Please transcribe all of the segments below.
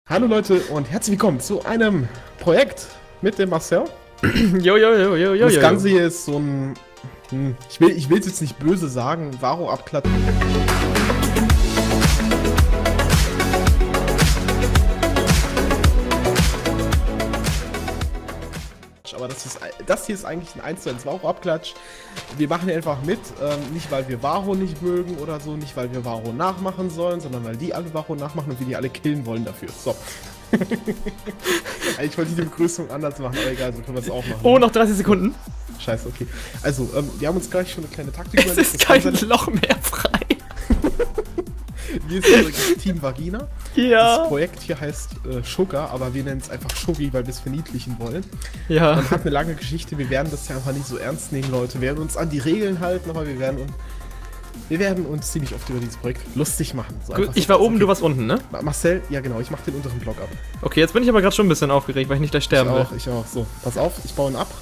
Hallo Leute und herzlich willkommen zu einem Projekt mit dem Marcel. Jo. Das Ganze hier ist so ein, ich will es jetzt nicht böse sagen, Varo-Abklatsch. Aber das hier ist eigentlich ein 1:1 Varo-Abklatsch. Wir machen hier einfach mit, nicht weil wir Varo nicht mögen oder so, nicht weil wir Varo nachmachen sollen, sondern weil die alle Varo nachmachen und wir die alle killen wollen dafür. So. Ich wollte die Begrüßung anders machen, aber egal, so können wir es auch machen. Oh, noch 30 Sekunden. Scheiße, okay. Also, wir haben uns gleich schon eine kleine Taktik überlegt. Es ist kein Loch mehr frei. Wir sind übrigens Team Vagina. Ja. Das Projekt hier heißt Sugar, aber wir nennen es einfach Shuggy, weil wir es verniedlichen wollen. Ja. Man hat eine lange Geschichte, wir werden das ja einfach nicht so ernst nehmen, Leute. Wir werden uns an die Regeln halten, aber wir werden uns ziemlich oft über dieses Projekt lustig machen. So gut, ich war oben, okay. Du warst unten, ne? Marcel, ja genau, ich mach den unteren Block ab. Okay, jetzt bin ich aber gerade schon ein bisschen aufgeregt, weil ich nicht gleich sterben will. Ich auch. So, pass auf, ich baue ihn ab.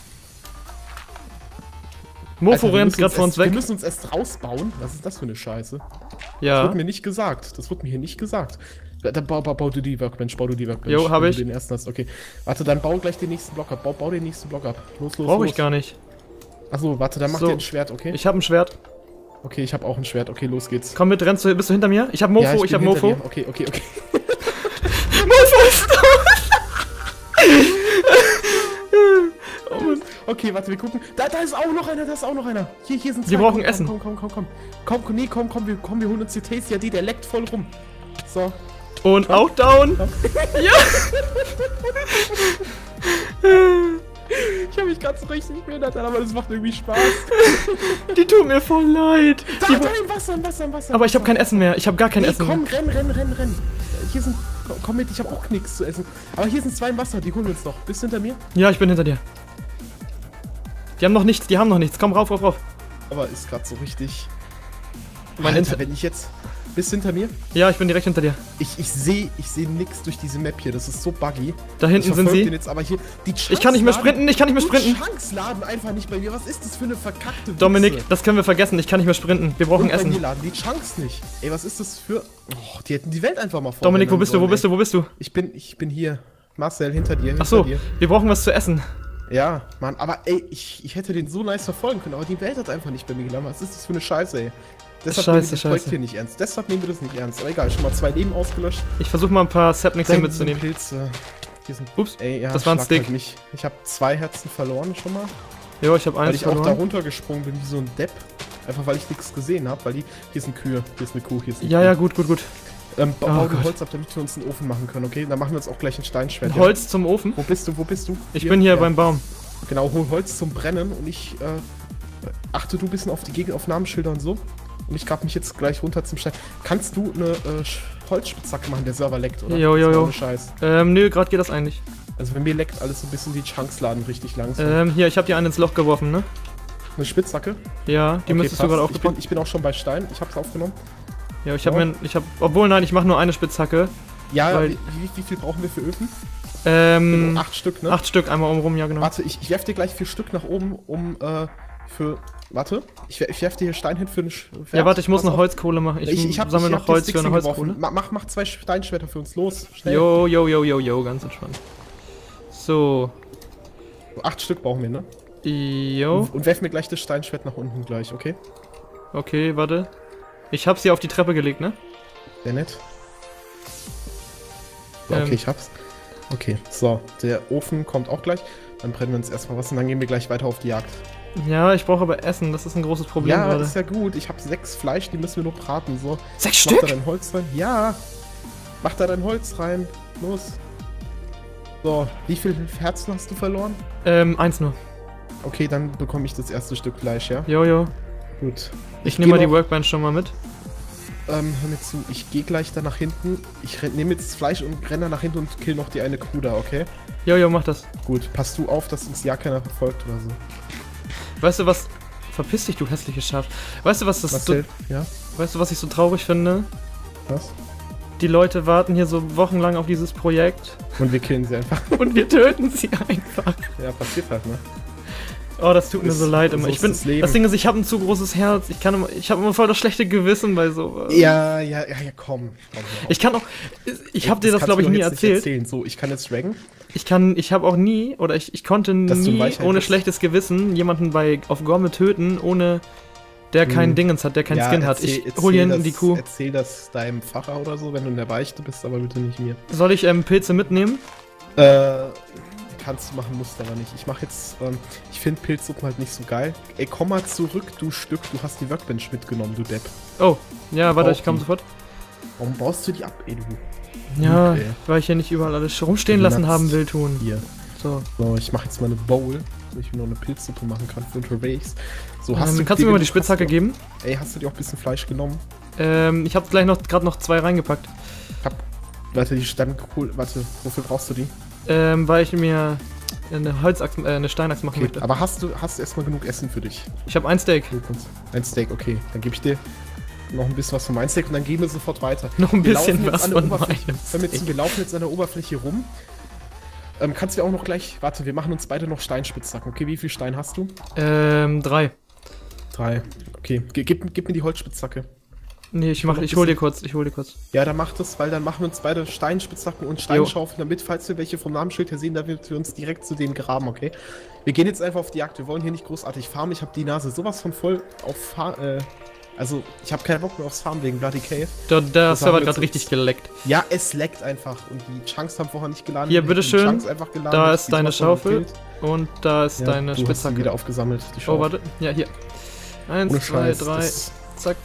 Mofo rennt gerade vor uns weg. Wir müssen uns erst rausbauen. Was ist das für eine Scheiße? Ja. Das wird mir nicht gesagt. Das wird mir hier nicht gesagt. Dann bau du die Workbench, Jo, hab ich. Den ersten hast. Okay. Warte, dann bau gleich den nächsten Block ab. Bau den nächsten Block ab. Los. Brauche ich gar nicht. Achso, warte, dann mach dir ein Schwert, okay? Ich habe ein Schwert. Okay, ich habe auch ein Schwert. Okay, los geht's. Komm mit, bist du hinter mir? Ich habe Mofo, ja, ich habe Mofo. Dir. Okay. Mofo ist tot! Oh Mann. Okay, warte, wir gucken. Da ist auch noch einer, Hier sind zwei. Wir brauchen Essen. Komm, wir holen uns die Tasty, der leckt voll rum. So. Und auch down. Ja! Ich habe mich gerade so richtig behindert, aber das macht irgendwie Spaß. Die tut mir voll leid. Da im Wasser. Aber ich habe kein Essen mehr. Ich habe gar kein Essen mehr. Komm, renn. Hier sind... Komm mit, ich habe auch nichts zu essen. Aber hier sind zwei im Wasser, die holen wir uns noch. Bist du hinter mir? Ja, ich bin hinter dir. Die haben noch nichts. Komm, rauf. Aber ist gerade so richtig... Alter, wenn ich jetzt... Bist du hinter mir? Ja, ich bin direkt hinter dir. Ich sehe nichts durch diese Map hier, das ist so buggy. Da hinten sind sie. Jetzt, aber hier, ich kann nicht mehr sprinten. Die Chunks laden einfach nicht bei mir. Was ist das für eine verkackte Wichse? Dominik, das können wir vergessen. Ich kann nicht mehr sprinten. Wir brauchen Essen. Bei mir laden die Chunks nicht. Ey, was ist das für... Oh, die hätten die Welt einfach mal vor. Dominik, wo bist du? Ich bin hier. Marcel, hinter dir. Achso, wir brauchen was zu essen. Ja, Mann, aber ey, ich hätte den so nice verfolgen können, aber die Welt hat einfach nicht bei mir geladen. Was ist das für eine Scheiße, ey? Deshalb nehmen wir das Projekt hier nicht ernst. Deshalb nehmen wir das nicht ernst. Aber egal, schon mal 2 Leben ausgelöscht. Ich versuche mal ein paar Sapnings hier mitzunehmen. Pilze. Hier sind... Ups, ey, ja, das war ein Stick. Halt ich habe 2 Herzen verloren schon mal. Jo, ich habe eins verloren. Weil ich auch da runtergesprungen bin wie so ein Depp. Einfach weil ich nichts gesehen habe. Weil hier sind Kühe, hier ist eine Kuh, hier ist eine Kuh. Ja, gut. Bau Holz ab, damit wir uns einen Ofen machen können, okay? Dann machen wir uns auch gleich ein Steinschwert. Holz zum Ofen? Wo bist du? Ich bin hier beim Baum. Genau, hol Holz zum Brennen und ich achte du ein bisschen auf die Gegenaufnahmeschilder und so. Und ich grab mich jetzt gleich runter zum Stein. Kannst du eine Holzspitzhacke machen? Der Server leckt, oder? Jo. Scheiß. Nö, gerade geht das eigentlich. Also bei mir leckt alles so ein bisschen, die Chunks laden richtig langsam. Hier, ich hab dir einen ins Loch geworfen, ne? Eine Spitzhacke? Ja, die müsstest du gerade aufgebaut. Ich bin auch schon bei Stein, ich hab's aufgenommen. Ja, obwohl, nein, ich mach nur eine Spitzhacke. Ja, wie viel brauchen wir für Öfen? 8 Stück, ne? 8 Stück, einmal oben rum, ja genau. Warte, ich werf dir gleich 4 Stück nach oben, Warte, ich werf dir hier Stein hin für eine Schwert. Ja, warte, ich muss noch Holzkohle machen. Ich sammle noch Holz für eine Holzkohle. Mach 2 Steinschwerter für uns, los, schnell. Jo, ganz entspannt. So. 8 Stück brauchen wir, ne? Jo. Und werf mir gleich das Steinschwert nach unten gleich, okay? Okay, warte. Ich hab's hier auf die Treppe gelegt, ne? Sehr nett. Ja, okay, ich hab's. Okay, so, der Ofen kommt auch gleich. Dann brennen wir uns erstmal was und dann gehen wir gleich weiter auf die Jagd. Ja, ich brauche aber Essen, das ist ein großes Problem gerade. Ja, ist ja gut. Ich habe 6 Fleisch, die müssen wir nur braten. So. 6 Stück? Mach da dein Holz rein. Ja. Mach da dein Holz rein. Los. So, wie viel Herzen hast du verloren? 1 nur. Okay, dann bekomme ich das erste Stück Fleisch, ja? Jo. Gut. Ich nehme mal die Workbench schon mal mit. Hör mir zu, ich gehe gleich da nach hinten. Ich nehme jetzt das Fleisch und renne da nach hinten und kill noch die eine Kuh da, okay? Jo, mach das. Gut, passt du auf, dass uns ja keiner verfolgt oder so. Weißt du was? Verpiss dich, du hässliches Schaf. Weißt du, was das Marcel, ja? Weißt du, was ich so traurig finde? Was? Die Leute warten hier so wochenlang auf dieses Projekt. Und wir killen sie einfach. Und wir töten sie einfach. Ja, passiert halt, ne? Oh, das tut mir so leid immer. So Ich bin, ist das Leben. das Ding ist, ich habe ein zu großes Herz. Ich habe immer voll das schlechte Gewissen bei sowas. Ja, komm. Ich kann auch, ich habe dir das glaube ich nie erzählt. So, ich kann jetzt Dragon. Ich habe auch nie, oder ich konnte nie ohne schlechtes Gewissen jemanden auf Gomme töten, ohne der keinen Dingens hat, der keinen Skin hat. Ich hol hier hinten die Kuh. Erzähl das deinem Pfarrer oder so, wenn du in der Beichte bist, aber bitte nicht mir. Soll ich Pilze mitnehmen? Kannst du machen, musst aber nicht. Ich mach jetzt, ich finde Pilzsuppen halt nicht so geil. Ey, komm mal zurück, du Stück, du hast die Workbench mitgenommen, du Depp. Oh, ja, warte, ich komme sofort. Warum baust du die ab, ey, du? Ja, okay. Weil ich hier nicht überall alles rumstehen lassen haben will tun. Hier. So, ich mach jetzt mal eine Bowl, wo ich mir noch eine Pilzsuppe machen kann für unterwegs. So, kannst du mir mal die Spitzhacke geben? Ey, hast du dir auch ein bisschen Fleisch genommen? Ich hab gleich gerade noch 2 reingepackt. Warte, wofür brauchst du die? Weil ich mir eine Steinachs machen möchte. Aber hast du erstmal genug Essen für dich? Ich habe ein Steak. Ein Steak, okay. Dann gebe ich dir noch ein bisschen was von meinem Steak und dann gehen wir sofort weiter. Noch ein bisschen was von meinem Wir laufen jetzt an der Oberfläche rum. Kannst du auch noch gleich... Warte, wir machen uns beide noch Steinspitzhacken. Okay, wie viel Stein hast du? 3. 3. Okay, gib mir die Holzspitzhacke. Nee, ich hol dir kurz. Ja, dann mach das, weil dann machen wir uns beide Steinspitzhacken und Steinschaufeln, damit, falls wir welche vom Namensschild her sehen, damit wir uns direkt zu denen graben, okay? Wir gehen jetzt einfach auf die Jagd. Wir wollen hier nicht großartig farmen. Ich habe die Nase sowas von voll auf also, ich habe keinen Bock mehr aufs Farmen wegen Bloody Cave. Der Server hat gerade richtig geleckt. Ja, es leckt einfach. Und die Chunks haben vorher nicht geladen. Hier, bitteschön. Da ist deine Schaufel. Und da ist deine Spitzhacke. Hast die wieder aufgesammelt, die Schaufel. Oh, warte. Ja, hier. 1, 2, 3. Zack.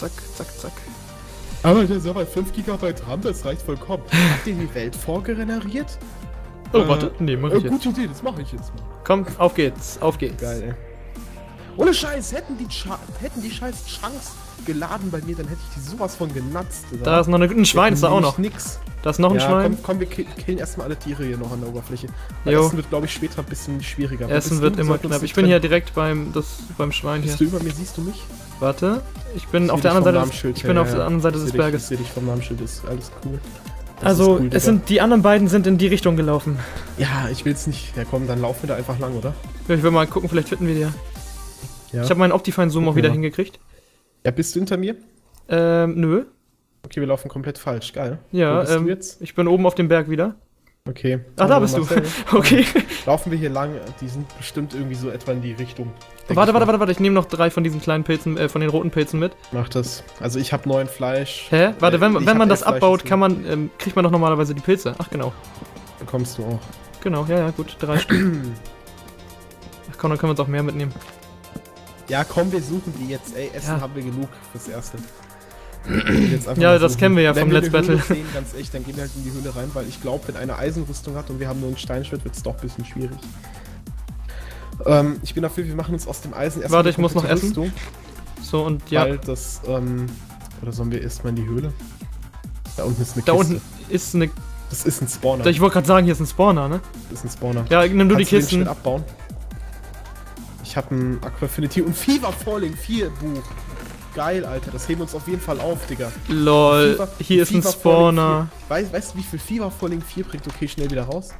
Aber der Server hat 5 GB RAM, das reicht vollkommen. Habt ihr die Welt vorgegeneriert? Oh, warte. Nee, mach ich jetzt. Gute Idee, das mache ich jetzt mal. Komm, auf geht's. Geil, ey. Ohne Scheiß, hätten die scheiß Chunks geladen bei mir, dann hätte ich die sowas von genatzt. Oder? Da ist noch ein Schwein, ist da auch noch. Nix. Da ist noch ein Schwein. Komm, wir killen erstmal alle Tiere hier noch an der Oberfläche. Essen wird, glaube ich, später ein bisschen schwieriger. Essen wird immer knapp. Ich bin hier direkt beim Schwein hier. Bist du über mir, siehst du mich? Warte, ich bin auf der anderen Seite. Ich bin auf der anderen Seite des Berges. Ich sehe dich vom Namensschild, ist alles cool. Also, die anderen beiden sind in die Richtung gelaufen. Ja, ich will jetzt nicht. Ja komm, dann laufen wir da einfach lang, oder? Ja, ich will mal gucken, vielleicht finden wir die ja. Ich habe meinen Optifine-Zoom auch wieder hingekriegt. Ja, bist du hinter mir? Nö. Okay, wir laufen komplett falsch, geil. Ja, wo bist du jetzt? Ich bin oben auf dem Berg wieder. Okay. Ach, da bist du. Okay. Laufen wir hier lang, die sind bestimmt irgendwie so etwa in die Richtung. Warte, ich nehme noch 3 von diesen kleinen Pilzen, von den roten Pilzen mit. Mach das. Also ich habe 9 Fleisch. Hä? Warte, wenn man das abbaut, kriegt man doch normalerweise die Pilze. Ach, genau. Dann kommst du auch. Genau, ja, gut, 3 Stück. Ach komm, dann können wir uns auch mehr mitnehmen. Ja, komm, wir suchen die jetzt. Ey, Essen haben wir genug fürs Erste. Ja, das kennen wir ja vom Let's Battle. Sehen, ganz echt, dann gehen wir halt in die Höhle rein, weil ich glaube, wenn eine Eisenrüstung hat und wir haben nur ein Steinschwert, wird es doch ein bisschen schwierig. Ich bin dafür, wir machen uns aus dem Eisen erstmal. Warte, ich muss noch essen. So, und ja. Weil das, oder sollen wir erstmal in die Höhle? Da unten ist eine Kiste. Da unten ist eine... Das ist ein Spawner. Ich wollte gerade sagen, hier ist ein Spawner, ne? Das ist ein Spawner. Ja, nimm du die Kisten. Den abbauen? Ich habe ein Aquafinity und Fever Falling 4 Buch. Geil, Alter. Das heben wir uns auf jeden Fall auf, Digga. Lol, hier ist ein Spawner. Weißt du, wie viel Fever Falling 4 bringt? Okay, schnell wieder raus.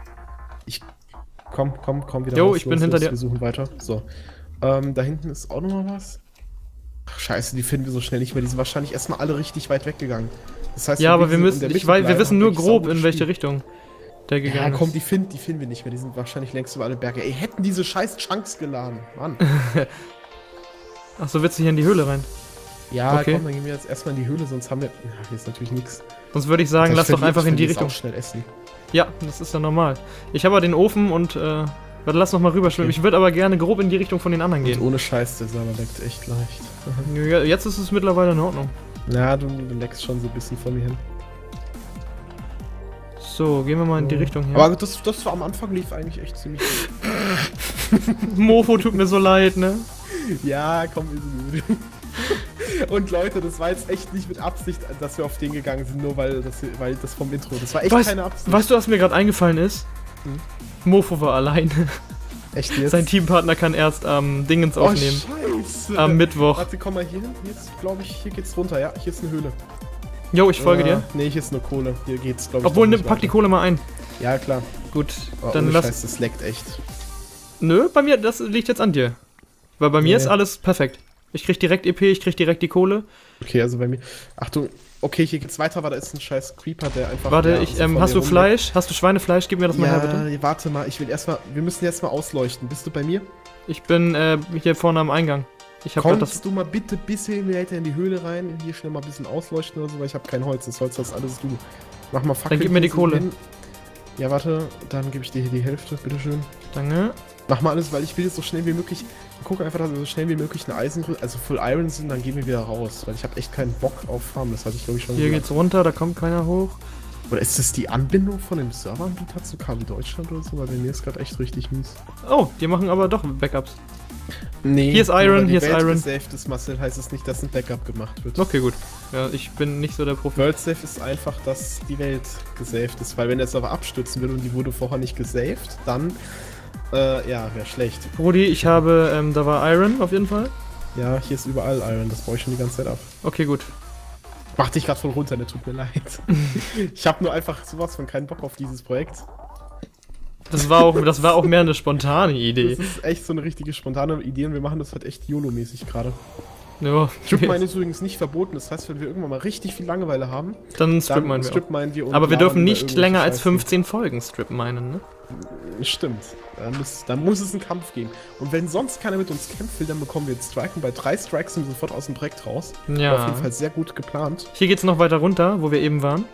Komm wieder raus. Jo, ich bin hinter dir. Wir suchen weiter. So. Da hinten ist auch nochmal was. Ach, scheiße, die finden wir so schnell nicht mehr. Die sind wahrscheinlich erstmal alle richtig weit weggegangen. Das heißt, ja, aber wir wissen nur grob, in welche Richtung der gegangen ist. Ja, komm, die finden wir nicht mehr. Die sind wahrscheinlich längst über alle Berge. Ey, hätten diese scheiß Chunks geladen. Mann. Achso, willst du hier in die Höhle rein? Ja, okay. Komm, dann gehen wir jetzt erstmal in die Höhle, sonst haben wir... Ja, hier ist natürlich nichts. Sonst würde ich sagen, lass doch einfach in die Richtung. Auch schnell essen. Ja, das ist ja normal. Ich habe ja den Ofen und, warte, lass noch mal rüberschwimmen. Okay. Ich würde aber gerne grob in die Richtung von den anderen gehen. Und ohne Scheiß, der Server leckt echt leicht. Ja, jetzt ist es mittlerweile in Ordnung. Ja, du leckst schon so ein bisschen vor mir hin. So, gehen wir mal in die Richtung hier. Aber das war am Anfang lief eigentlich echt ziemlich gut. Mofo, tut mir so leid, ne? Ja, komm, wir sind gut. Und Leute, das war jetzt echt nicht mit Absicht, dass wir auf den gegangen sind, nur weil das vom Intro. Das war echt keine Absicht. Weißt du, was mir gerade eingefallen ist? Mofo war alleine. Echt jetzt? Sein Teampartner kann erst Dingens aufnehmen. Scheiße. Am Mittwoch. Warte, komm mal hier hin. Jetzt, glaube ich, hier geht's runter. Ja, hier ist eine Höhle. Jo, ich folge dir. Nee, hier ist nur Kohle. Hier geht's, glaube ich. Obwohl, pack die Kohle mal ein. Ja, klar. Gut, oh, dann lass... Scheiß, das leckt echt. Nö, bei mir, das liegt jetzt an dir. Weil bei mir ist alles perfekt. Ich krieg direkt EP, ich krieg direkt die Kohle. Okay, also bei mir... Achtung, okay, hier geht's weiter, weil da ist ein scheiß Creeper, der einfach... Warte, hast du Fleisch? Hast du Schweinefleisch? Gib mir das mal her, bitte. Ja, warte mal, wir müssen jetzt mal ausleuchten. Bist du bei mir? Ich bin hier vorne am Eingang. Kommst du mal bitte ein bisschen weiter in die Höhle rein? Hier schnell mal ein bisschen ausleuchten oder so, weil ich habe kein Holz. Das Holz hast alles du. Mach mal Fackel. Dann gib mir die Kohle. Ja, warte, dann gebe ich dir hier die Hälfte, bitteschön. Danke. Mach mal alles, weil ich will jetzt so schnell wie möglich... Guck einfach, dass wir so schnell wie möglich eine Eisenrüstung, also Full Iron sind, dann gehen wir wieder raus. Weil ich habe echt keinen Bock auf Farm, das hatte ich glaube ich schon gesagt. Hier geht's runter, da kommt keiner hoch. Oder ist das die Anbindung von dem Serveranbieter zu KW Deutschland oder so? Weil bei mir ist gerade echt richtig mies. Oh, die machen aber doch Backups. Nee. Hier ist Iron, hier ist Iron. Gesaved ist, Marcel, heißt es nicht, dass ein Backup gemacht wird. Okay, gut. Ja, ich bin nicht so der Profi. World Save ist einfach, dass die Welt gesaved ist. Weil wenn der Server abstürzen würde und die wurde vorher nicht gesaved, dann... ja, wäre schlecht. Rudi, ich habe, da war Iron auf jeden Fall. Ja, hier ist überall Iron, das baue ich schon die ganze Zeit ab. Okay, gut. Mach dich gerade voll runter, ne, tut mir leid. Ich habe nur einfach sowas von keinen Bock auf dieses Projekt. Das war auch mehr eine spontane Idee. Das ist echt so eine richtige spontane Idee und wir machen das halt echt YOLO-mäßig gerade. Ja. Strip-Mine ist übrigens nicht verboten, das heißt, wenn wir irgendwann mal richtig viel Langeweile haben, dann Strip-Minen wir. Aber wir dürfen nicht länger als 15 Folgen Strip-Minen, ne? Stimmt. Da muss es einen Kampf geben. Und wenn sonst keiner mit uns kämpft will, dann bekommen wir jetzt Striken. Bei 3 Strikes sind wir sofort aus dem Projekt raus. Ja. War auf jeden Fall sehr gut geplant. Hier geht's noch weiter runter, wo wir eben waren.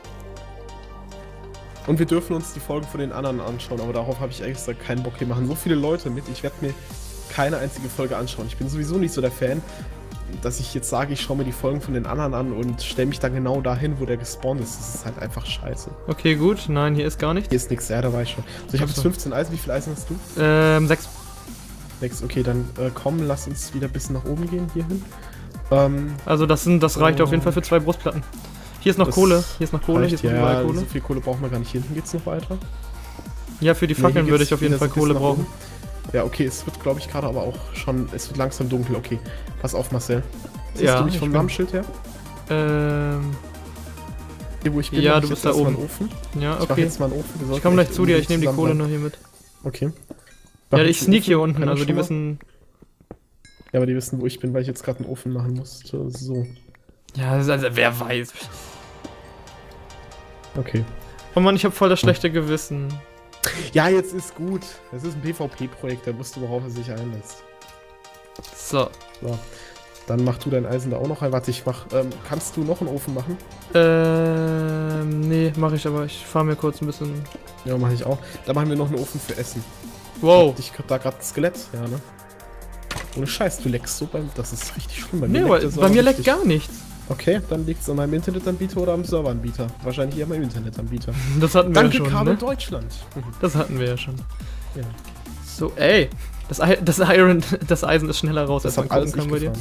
Und wir dürfen uns die Folgen von den anderen anschauen, aber darauf habe ich ehrlich gesagt keinen Bock. Hier machen so viele Leute mit, ich werde mir keine einzige Folge anschauen. Ich bin sowieso nicht so der Fan, dass ich jetzt sage, ich schaue mir die Folgen von den anderen an und stelle mich dann genau dahin, wo der gespawnt ist. Das ist halt einfach scheiße. Okay, gut. Nein, hier ist gar nichts. Hier ist nichts, ja, da war ich schon. So, ich habe jetzt 15 Eisen. Wie viel Eisen hast du? 6. 6, okay, dann komm, lass uns wieder ein bisschen nach oben gehen, hierhin. Also das reicht auf jeden Fall für 2 Brustplatten. Hier ist noch Kohle, hier ist noch Kohle. So viel Kohle brauchen wir gar nicht. Hier hinten geht's noch weiter. Ja, für die Fackeln würde ich auf jeden Fall Kohle brauchen. Ja, okay, es wird, glaube ich, gerade aber auch schon, es wird langsam dunkel, okay. Pass auf, Marcel. Siehst du mich vom Namensschild her? Hier, wo ich bin, ja, du bist da oben. Einen Ofen. Ja, okay. Ich mach jetzt mal einen Ofen. Ich komme gleich zu dir, ich nehme die Kohle nur hier mit. Okay. Ja, ich sneak hier unten, also die wissen... Ja, aber die wissen, wo ich bin, weil ich jetzt gerade einen Ofen machen musste, so. Ja, also wer weiß. Okay. Oh Mann, ich habe voll das schlechte Gewissen. Ja, jetzt ist gut. Das ist ein PvP-Projekt, da musst du, worauf er sich einlässt. So. Dann mach du dein Eisen da auch noch rein. Warte, ich mach. Kannst du noch einen Ofen machen? Nee, mach ich, aber ich fahr mir kurz ein bisschen. Ja, mach ich auch. Da machen wir noch einen Ofen für Essen. Wow. Ich da gerade ein Skelett, ja, ne? Ohne Scheiß, du leckst so beim. Das ist richtig schlimm. Bei mir leckt gar nichts. Okay, dann liegt es an meinem Internetanbieter oder am Serveranbieter. Wahrscheinlich eher meinem Internetanbieter. Das hatten wir ja schon. Danke, Kabel Deutschland. Das hatten wir ja schon. Ja. So, ey. Das Eisen ist schneller raus, als man gucken kann bei dir.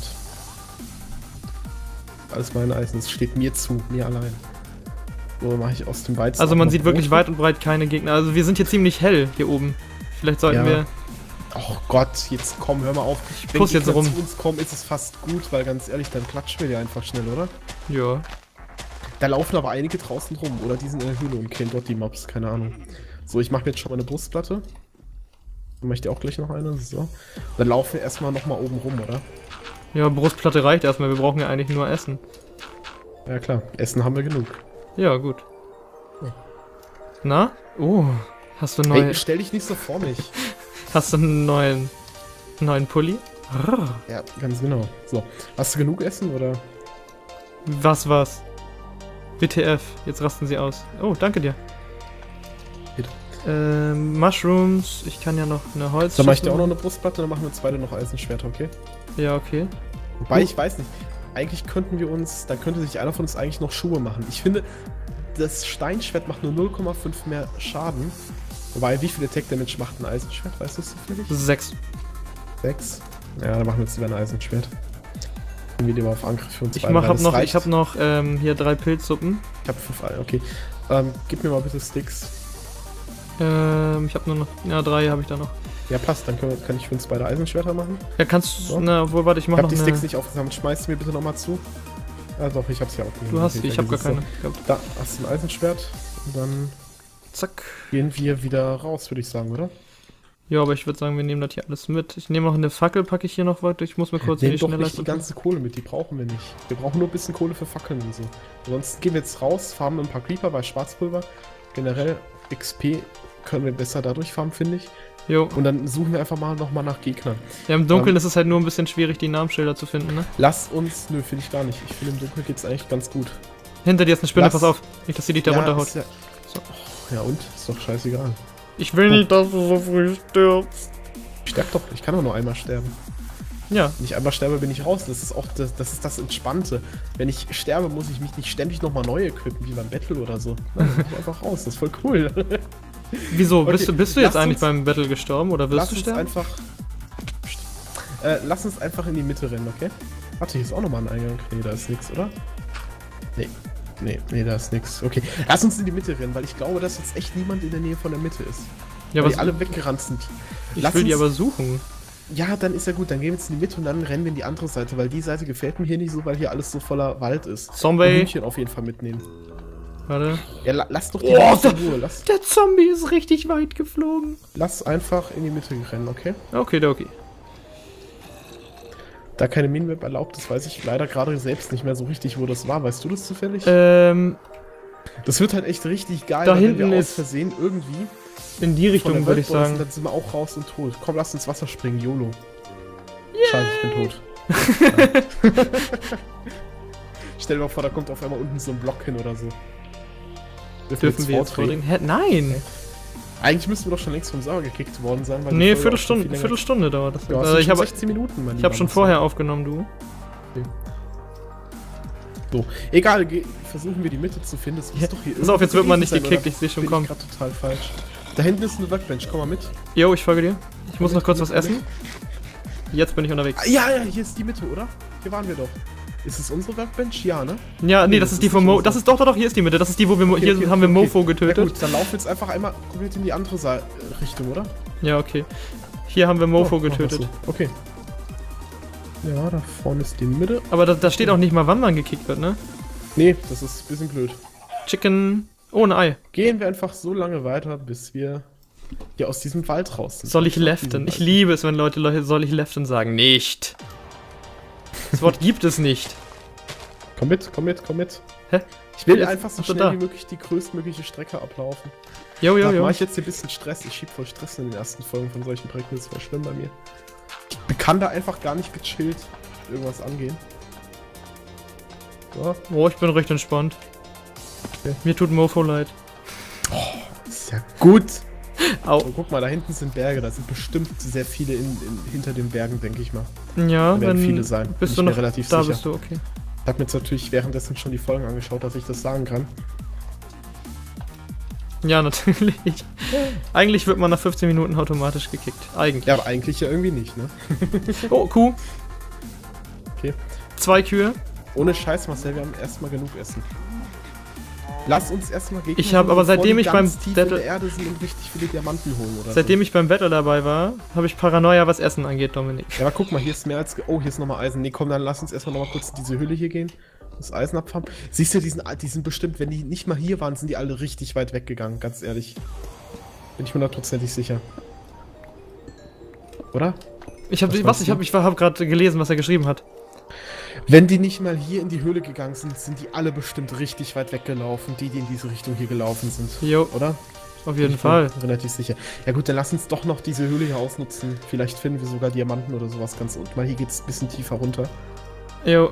Alles mein Eisen, es steht mir zu, mir allein. So mache ich aus dem Weizen. Also man sieht wirklich weit und breit keine Gegner. Also wir sind hier ziemlich hell, hier oben. Vielleicht sollten wir... Oh Gott, jetzt komm, hör mal auf. Wenn die jetzt rum. zu uns kommen, ist es fast gut, weil ganz ehrlich, dann klatschen wir die einfach schnell, oder? Ja. Da laufen aber einige draußen rum, oder die sind in der Höhle und kennen dort die Mobs, keine Ahnung. So, ich mache mir jetzt schon mal eine Brustplatte. Dann mache ich dir auch gleich noch eine, so. Dann laufen wir erstmal nochmal oben rum, oder? Ja, Brustplatte reicht erstmal, wir brauchen ja eigentlich nur Essen. Ja klar, Essen haben wir genug. Ja, gut. Ja. Na? Oh, hast du neue... Ey, stell dich nicht so vor mich. Hast du einen neuen Pulli? Ja, ganz genau. So, hast du genug Essen, oder? Was? WTF, jetzt rasten sie aus. Oh, danke dir. Bitte. Mushrooms, ich kann ja noch eine Holz. Dann mach ich dir auch noch eine Brustplatte, dann machen wir uns beide noch Eisenschwerter, okay? Ja, okay. Wobei, ich weiß nicht, eigentlich könnten wir uns, da könnte sich einer von uns eigentlich noch Schuhe machen. Ich finde, das Steinschwert macht nur 0,5 mehr Schaden. Wobei, wie viel Attack Damage macht ein Eisenschwert? Weißt du das zufällig? 6. 6? Ja, dann machen wir jetzt lieber ein Eisenschwert. Gehen wir lieber auf Angriff für uns ich hab noch hier 3 Pilzsuppen. Ich habe 5 Eier, okay. Gib mir mal bitte Sticks. Ich habe nur noch, ja 3 habe ich da noch. Ja, passt, dann kann ich für uns beide Eisenschwerter machen. Ja, kannst du, so. Na, obwohl, warte, ich mach noch die Sticks nicht aufgesammelt, schmeißt du mir bitte nochmal zu. Ja doch, ich hab's ja auch. Du hast, ich hab gar keine. Da hast du ein Eisenschwert und dann... Zack. Gehen wir wieder raus, würde ich sagen, oder? Ja, aber ich würde sagen, wir nehmen das hier alles mit. Ich nehme noch eine Fackel, packe ich hier noch weiter. Ich muss mir kurz die doch nicht die ganze Kohle mit, die brauchen wir nicht. Wir brauchen nur ein bisschen Kohle für Fackeln und so. Sonst gehen wir jetzt raus, farmen ein paar Creeper bei Schwarzpulver. Generell XP können wir besser dadurch farmen, finde ich. Jo. Und dann suchen wir einfach mal nochmal nach Gegnern. Ja, im Dunkeln ist es halt nur ein bisschen schwierig, die Namensschilder zu finden, ne? Lass uns... Nö, finde ich gar nicht. Ich finde, im Dunkeln geht's eigentlich ganz gut. Hinter dir ist eine Spinne, pass auf. Nicht, dass sie dich da runterhaut. Ja, so. Ja und? Ist doch scheißegal. Ich will nicht, dass du so früh stirbst. Sterb doch, ich kann doch nur einmal sterben. Ja. Wenn ich einmal sterbe, bin ich raus. Das ist auch das Entspannte. Wenn ich sterbe, muss ich mich nicht ständig nochmal neu equippen, wie beim Battle oder so. Nein, dann bin ich einfach raus. Das ist voll cool. Wieso? Okay, bist du jetzt eigentlich beim Battle gestorben oder wirst du sterben? Lass uns einfach in die Mitte rennen, okay? Warte, hier ist auch nochmal ein Eingang. Nee, da ist nix, oder? Nee, da ist nix. Okay, lass uns in die Mitte rennen, weil ich glaube, dass jetzt echt niemand in der Nähe von der Mitte ist. Ja, weil die alle weggerannt sind. Ich will die aber suchen. Ja, dann ist ja gut, dann gehen wir jetzt in die Mitte und dann rennen wir in die andere Seite, weil die Seite gefällt mir hier nicht so, weil hier alles so voller Wald ist. Zombie! Hühnchen auf jeden Fall mitnehmen. Warte. Ja, lass doch die Mitte in Ruhe. Der Zombie ist richtig weit geflogen. Lass einfach in die Mitte rennen, okay? Okay. Da keine Minimap erlaubt ist, weiß ich leider gerade selbst nicht mehr so richtig, wo das war. Weißt du das zufällig? Das wird halt echt richtig geil, da hinten wenn wir ist aus Versehen irgendwie in die Richtung, würde ich sagen. Dann sind wir auch raus und tot. Komm, lass ins Wasser springen, YOLO. Yay! Scheiße, ich bin tot. Stell dir mal vor, da kommt auf einmal unten so ein Block hin oder so. Dürfen wir jetzt vordringen? Hä? Nein! Okay. Eigentlich müssten wir doch schon längst vom Server gekickt worden sein. Weil nee, Viertelstunde dauert das. Ja, also ich habe 16 Minuten, mein Ich habe schon vorher aufgenommen, du. Okay. So, egal, versuchen wir die Mitte zu finden. Das ist doch hier pass auf, jetzt wird man nicht gekickt, ich sehe schon kommen. Ich bin gerade total falsch. Da hinten ist eine Workbench, komm mal mit. Jo, ich folge dir. Ich muss noch kurz was essen. Jetzt bin ich unterwegs. Ja, hier ist die Mitte, oder? Hier waren wir doch. Ist es unsere Workbench? Ja, ne? Ja, nee, das ist die von Mo. Das ist doch, hier ist die Mitte. Das ist die, wo wir hier haben wir Mofo getötet. Ja, gut, dann laufen wir jetzt einfach einmal komplett in die andere Richtung, oder? Ja, okay. Hier haben wir Mofo getötet. So. Okay. Ja, da vorne ist die Mitte. Aber da steht auch nicht mal, wann man gekickt wird, ne? Nee, das ist ein bisschen blöd. Chicken ohne Ei. Gehen wir einfach so lange weiter, bis wir hier aus diesem Wald raus sind. Soll ich leften? Ich liebe es, wenn Leute soll ich leften sagen. Nicht. Das Wort gibt es nicht. Komm mit. Hä? Ich will einfach so schnell wie möglich die größtmögliche Strecke ablaufen. Jo. Mach ich jetzt hier ein bisschen Stress. Ich schieb voll Stress in den ersten Folgen von solchen Projekten. Das ist voll schlimm bei mir. Ich kann da einfach gar nicht gechillt irgendwas angehen. So. Oh, ich bin recht entspannt. Okay. Mir tut Mofo leid. Oh, ist ja gut. Au. So, guck mal, da hinten sind Berge. Da sind bestimmt sehr viele hinter den Bergen, denke ich mal. Ja, da werden viele sein. Bist du noch relativ da? Sicher. Bist du okay? Ich habe mir jetzt natürlich währenddessen schon die Folgen angeschaut, dass ich das sagen kann. Ja, natürlich. Eigentlich wird man nach 15 Minuten automatisch gekickt. Eigentlich. Ja, aber eigentlich ja irgendwie nicht, ne? Oh, Kuh. Okay. 2 Kühe. Ohne Scheiß, Marcel, wir haben erstmal genug Essen. Lass uns erstmal Gegner Ich habe aber seitdem ich beim Battle Erde sind und richtig viele Diamanten holen oder seitdem ich beim Battle dabei war, habe ich Paranoia, was Essen angeht, Dominik. Ja, aber guck mal, hier ist mehr als... Oh, hier ist nochmal Eisen. Nee, komm, dann lass uns erstmal nochmal kurz in diese Hülle hier gehen. Das Eisen abfarmen. Siehst du, die sind bestimmt, wenn die nicht mal hier waren, sind die alle richtig weit weggegangen, ganz ehrlich. Bin ich 100% sicher. Oder? Ich habe gerade gelesen, was er geschrieben hat. Wenn die nicht mal hier in die Höhle gegangen sind, sind die alle bestimmt richtig weit weggelaufen, die in diese Richtung hier gelaufen sind. Jo. Oder? Auf jeden Fall. Relativ sicher. Ja gut, dann lass uns doch noch diese Höhle hier ausnutzen. Vielleicht finden wir sogar Diamanten oder sowas ganz unten, weil hier geht's ein bisschen tiefer runter. Jo.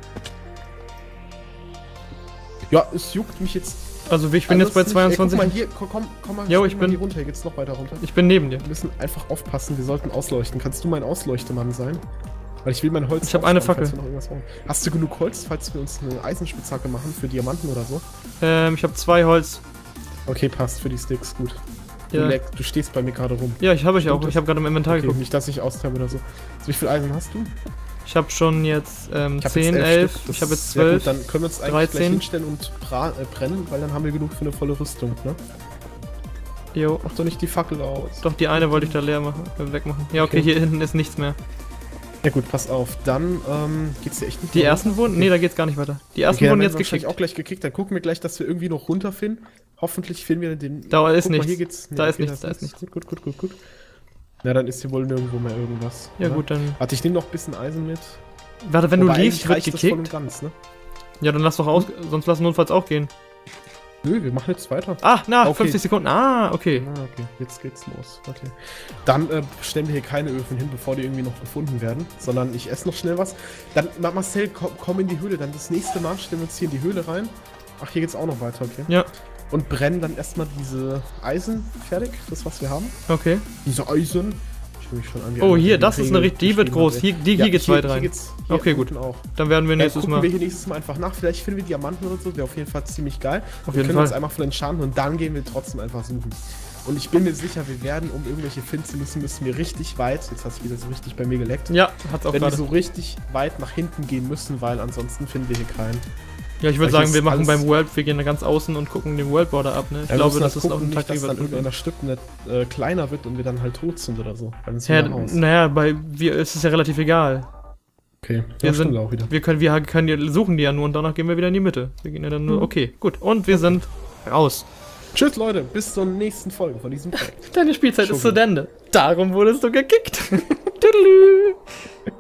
Ja, es juckt mich jetzt. Also ich bin jetzt bei 22. Guck mal hier, komm mal, jo, ich bin hier runter, hier geht's noch weiter runter. Ich bin neben dir. Wir müssen einfach aufpassen, wir sollten ausleuchten. Kannst du mein Ausleuchtemann sein? Weil ich will mein Holz. Ich habe eine Fackel. Hast du genug Holz, falls wir uns eine Eisenspitzhacke machen für Diamanten oder so? Ich habe 2 Holz. Okay, passt für die Sticks, gut. Ja. Du stehst bei mir gerade rum. Ja, ich habe auch. Ich habe gerade im Inventar geguckt. Nicht, dass ich austeile oder so. Wie viel Eisen hast du? Ich habe schon jetzt 10, 11. Ich habe jetzt 12. Gut, dann können wir uns eigentlich 13. gleich hinstellen und brennen, weil dann haben wir genug für eine volle Rüstung, ne? Jo. Mach doch nicht die Fackel aus. Doch, die eine wollte ich da leer machen, wegmachen. Ja, okay, hier hinten ist nichts mehr. Ja gut, pass auf. Dann geht's hier echt nicht Die ersten wurden? Nee, da geht's gar nicht weiter. Die ersten wurden jetzt gekickt. Auch gleich gekickt. Dann gucken wir gleich, dass wir irgendwie noch runterfinden. Hoffentlich finden wir den... Da ist Guck nichts. Mal, hier geht's, da ist nichts, da ist nichts. Gut. Ja, dann ist hier wohl nirgendwo mehr irgendwas. Ja, oder? Gut, dann. Warte, ich nehme noch ein bisschen Eisen mit. Warte, wenn du liest, wird gekickt. Ganz, ne? Ja, dann lass doch aus, sonst lass notfalls auch gehen. Nö, wir machen jetzt weiter. Ah, na, okay. 50 Sekunden. Ah, okay. Ah, okay. Jetzt geht's los. Okay. Dann stellen wir hier keine Öfen hin, bevor die irgendwie noch gefunden werden. Sondern ich esse noch schnell was. Dann, Marcel, komm in die Höhle. Dann das nächste Mal stellen wir uns hier in die Höhle rein. Ach, hier geht's auch noch weiter, okay. Ja. Und brennen dann erstmal diese Eisen fertig, das was wir haben. Okay. Diese Eisen. Ich will mich schon an oh, hier, das ist eine richtige, die wird groß. Hier geht's weit rein. Hier okay, gut. Auch. Dann werden wir nächstes Mal. Gucken wir hier nächstes Mal einfach nach. Vielleicht finden wir Diamanten oder so. Wäre auf jeden Fall ziemlich geil. Auf wir jeden können Fall. uns einmal von entscharren und dann gehen wir trotzdem einfach suchen. Und ich bin mir sicher, wir werden, um irgendwelche finden zu müssen wir richtig weit. Jetzt hat es wieder so richtig bei mir geleckt. Ja, hat's auch gerade. Wenn wir so richtig weit nach hinten gehen müssen, weil ansonsten finden wir hier keinen. Ja, ich würde sagen, wir machen beim World, wir gehen da ganz außen und gucken den World Border ab, ne? Ich glaube, das ist auch ein Taktik, dass dann irgendeiner Stück kleiner wird und wir dann halt tot sind oder so. Ja, naja, ist es ja relativ egal. Okay, wir suchen die ja nur und danach gehen wir wieder in die Mitte. Wir gehen ja dann nur, okay, gut. Und wir sind raus. Tschüss, Leute, bis zur nächsten Folge von diesem Projekt. Deine Spielzeit ist zu Ende. Darum wurdest du gekickt. Tüdelü.